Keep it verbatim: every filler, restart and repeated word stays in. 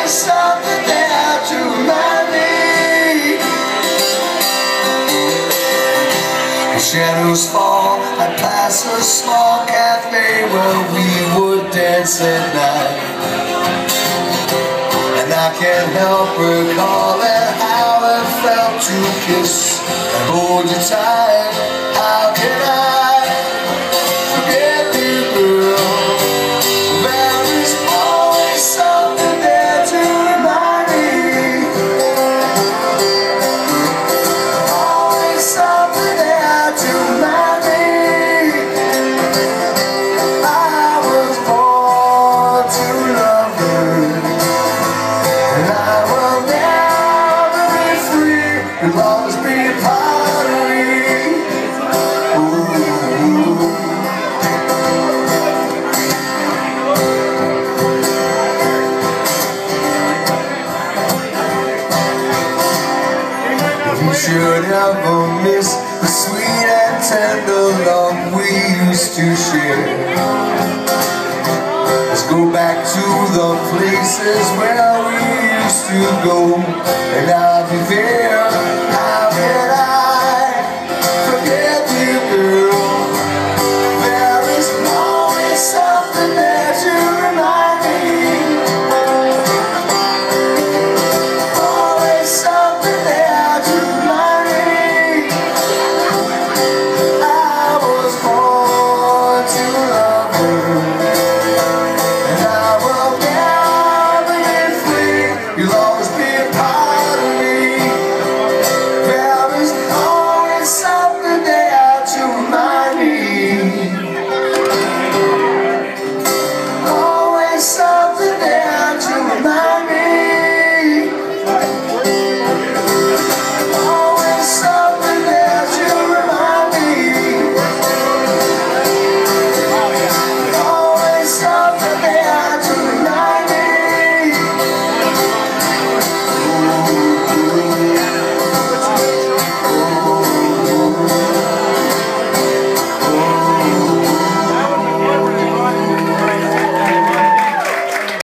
something there to remind me. As shadows fall, I pass a small cafe where we would dance at night, and I can't help recalling how it felt to kiss and hold you tight. How can I forget you, girl? There is always something there to remind me. Always something there to remind me. I was born to love you, and I will never be free. You'll always be a part of me. You should ever miss the sweet and tender love we used to share. Let's go back to the places where we used to go, and I'll be there.